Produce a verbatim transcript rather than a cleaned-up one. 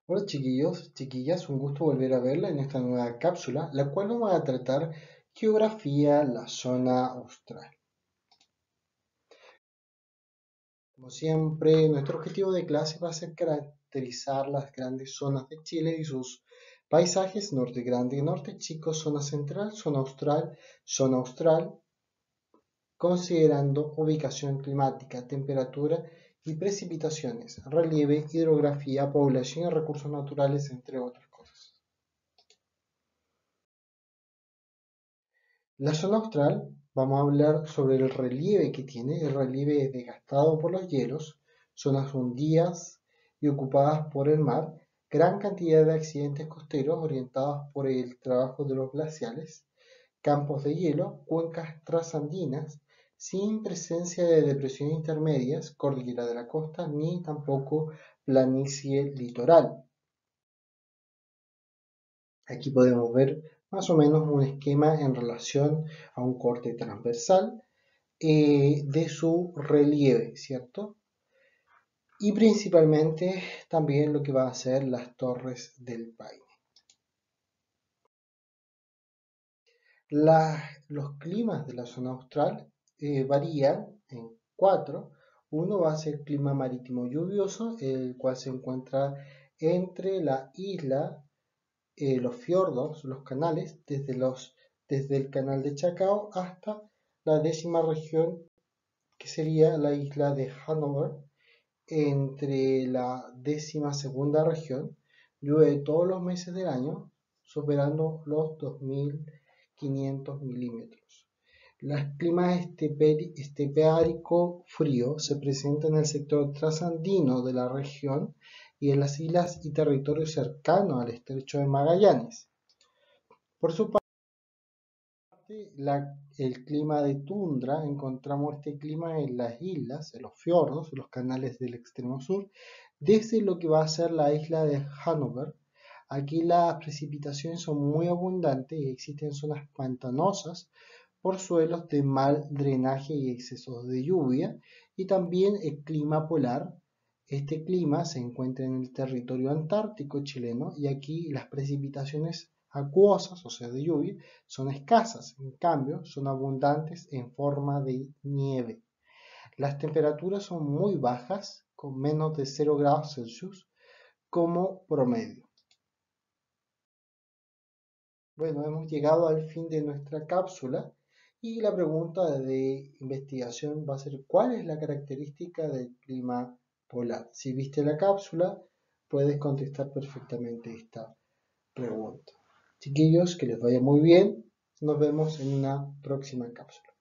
Hola chiquillos, chiquillas, un gusto volver a verla en esta nueva cápsula, la cual nos va a tratar geografía, la zona austral. Como siempre, nuestro objetivo de clase va a ser caracterizar las grandes zonas de Chile y sus paisajes: norte grande, norte chico, zona central, zona austral, zona austral, considerando ubicación climática, temperatura y precipitaciones, relieve, hidrografía, población y recursos naturales, entre otras cosas. La zona austral, vamos a hablar sobre el relieve que tiene. El relieve es desgastado por los hielos, zonas hundidas y ocupadas por el mar, gran cantidad de accidentes costeros orientados por el trabajo de los glaciales, campos de hielo, cuencas trasandinas, sin presencia de depresiones intermedias, cordillera de la costa, ni tampoco planicie litoral. Aquí podemos ver más o menos un esquema en relación a un corte transversal eh, de su relieve, ¿cierto? Y principalmente también lo que va a ser las Torres del Paine. La- los climas de la zona austral eh, varían en cuatro. Uno va a ser clima marítimo lluvioso, el cual se encuentra entre la isla, eh, los fiordos, los canales, desde, los, desde el canal de Chacao hasta la décima región, que sería la isla de Hanover. Entre la décima segunda región, llueve todos los meses del año, superando los dos mil quinientos milímetros. El clima estepeárico frío se presenta en el sector trasandino de la región y en las islas y territorios cercanos al estrecho de Magallanes. Por su parte, la- el clima de tundra, encontramos este clima en las islas, en los fiordos, los canales del extremo sur, desde lo que va a ser la isla de Hanover. Aquí las precipitaciones son muy abundantes y existen zonas pantanosas por suelos de mal drenaje y excesos de lluvia, y también el clima polar. Este clima se encuentra en el territorio antártico chileno y aquí las precipitaciones acuosas, o sea, de lluvia, son escasas, en cambio, son abundantes en forma de nieve. Las temperaturas son muy bajas, con menos de cero grados Celsius como promedio. Bueno, hemos llegado al fin de nuestra cápsula y la pregunta de investigación va a ser: ¿cuál es la característica del clima polar? Si viste la cápsula, puedes contestar perfectamente esta pregunta. Chiquillos, que les vaya muy bien. Nos vemos en una próxima cápsula.